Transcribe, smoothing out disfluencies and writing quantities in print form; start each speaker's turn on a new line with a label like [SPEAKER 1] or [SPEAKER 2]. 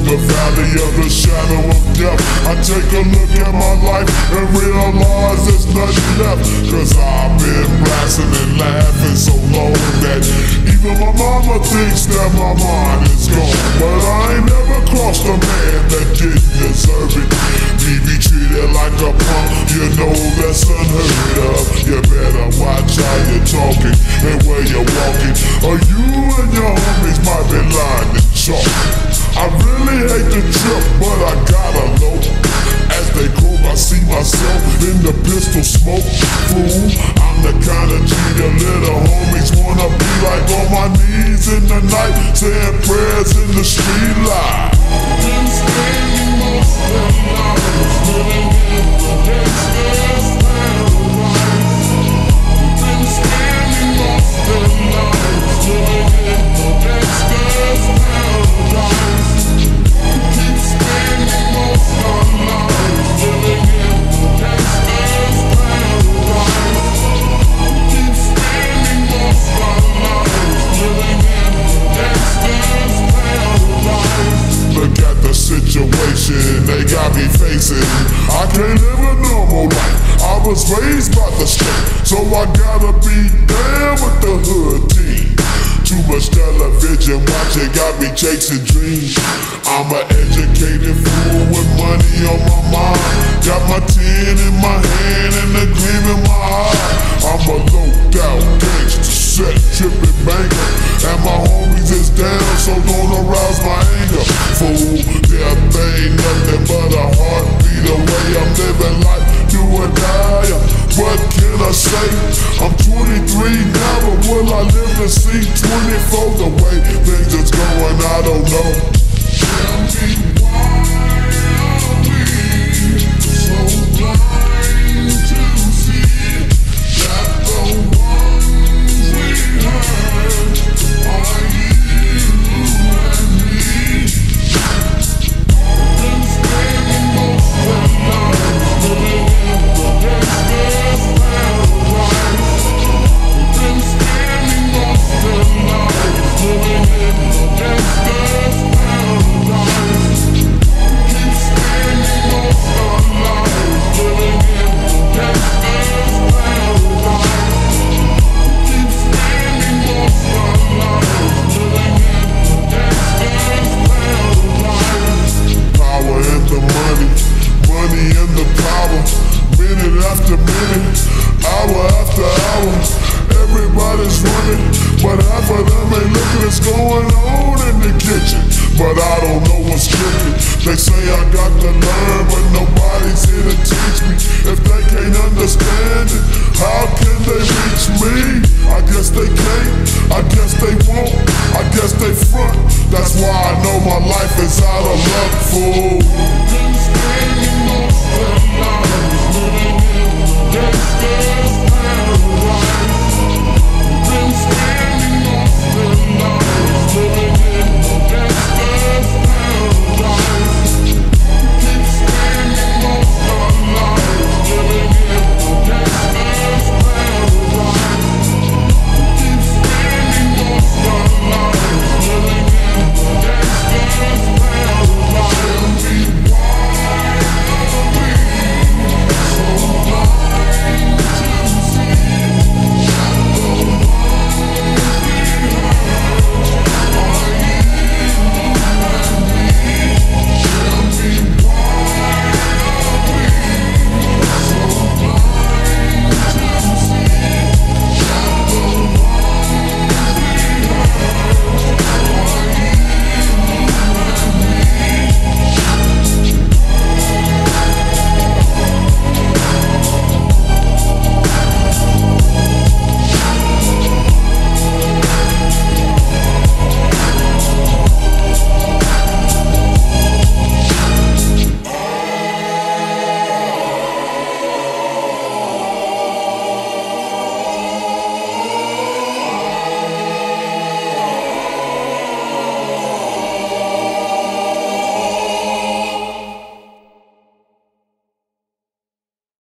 [SPEAKER 1] the valley of the shadow of death, I take a look at my life and realize there's nothing left. Cause I've been blasting and laughing so long that even my mama thinks that my mind is gone. But I ain't never crossed a man that didn't deserve it. Me be treated like a punk, you know that's unheard of. You better watch how you're talking and where you're walking, or you and your homies might be lying to chalk. I really hate the trip, but I gotta low. As they croak, I see myself in the pistol smoke. Fool, I'm the kind of G the little homies wanna be like, on my knees in the night, saying prayers in the street light. Been spending most of the night living in the gangsta's paradise. Been spending most of the night living in the gangsta's paradise. Keep spending most of the night living in the gangsta's paradise. Keep spending most of the night living in the gangsta's paradise. Look at the situation they got me facing. I can't live a normal life. I was raised by the state, so I gotta be down with the hood team. Too much television watching got me chasing dreams. I'm an educated fool with money on my mind. Got my tin in my hand and a gleam in my eye. I'm a loped out gangster, set tripping banker, and my homies is down, so don't arouse my anger. Fool, death ain't nothing but a heartbeat away. I'm living life, do or die. What can I say? I'm 23 now, but will I live to see 24? The way things is going, I don't know. Tell me why are we so blind to see that the ones we hurt are you and me? Been spending most of the night living in the gangsta's paradise. Been spending most of the night living in the gangsta's paradise. Keep spending most of the night living in the gangsta's paradise. Keep spending most of the night living in the gangsta's paradise. Power and the money, money and the power. Minute after minute, hour after hour, everybody's running, but half of them ain't looking what's going on in the kitchen. But I don't know what's cooking. They say I got to learn, but nobody's here to teach me. If they can't understand it, how can they reach me? I guess they can't, I guess they won't, I guess they front. That's why I know my life is out of luck, fool.